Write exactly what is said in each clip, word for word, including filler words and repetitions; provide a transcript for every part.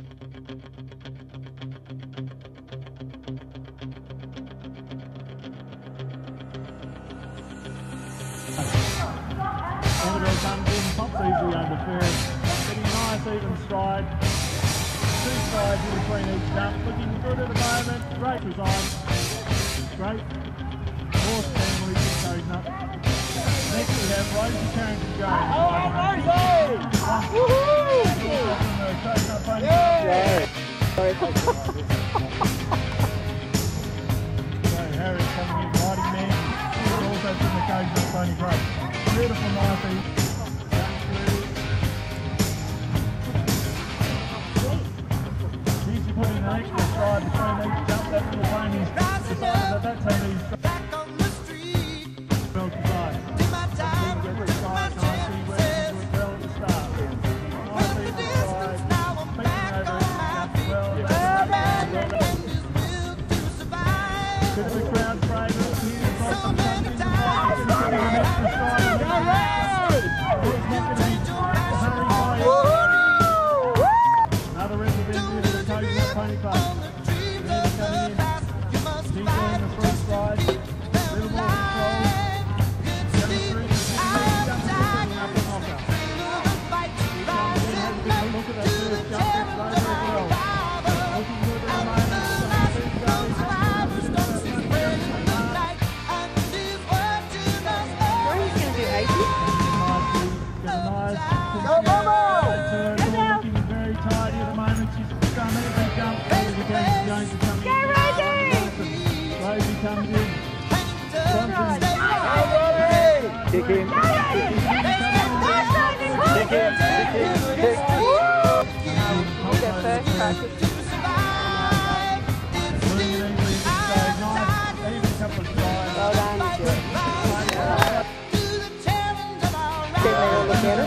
Annabelle comes in, pops easily under first, getting a nice even stride. Two strides in between each jump, looking good at the moment. Great design, great horse family in Kojonup. Next we have Rosie Carrington Jones. Oh, Rosie! Woohoo! From the Kojonup Pony Yeah! Sorry. So Harry's coming in, riding man. He's also from the Kojonup Pony Club. Beautiful knifey. Usually putting an extra stride between each jump. That little pony's decided that that team is well designed. Get the stride nicely, working well at the start. Nice easy stride, peeking over each jump well. Bit of a crowd favourite here. Boston comes in, putting an extra stride. Another representative of the Kojonup Pony Club. She's coming in. She's doing the free stride. A little more control. Going through the city, jumping and putting up an offer. Comes in, has a bit of a look at that first jump. That's over as well. Looking good at the moment. Big rally. Go, Momo! Looking very tidy at the moment. She's done every jump. Rosie Carrington Jones is coming in. Rosie comes in. Kick in. Kick in. Kick in. Kick. First practice. Doing it easily at this stage. Nice, even couple of strides. Well done. Get a look at it.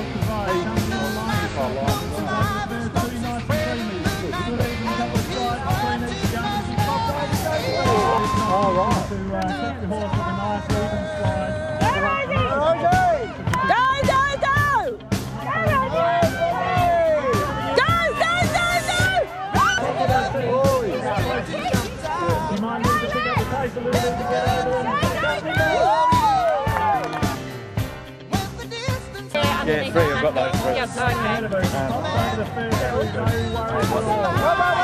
Oh, right. To uh, keep the horse with a nice even slide. Go, Rosie! Go, go, go! Go, Rosie! Go, go, go, go! You might need to pick up the pace a little bit to get over and Yeah, three, I've got those three. Yep, okay. ahead of her. She's not over the first, very, very worried at all.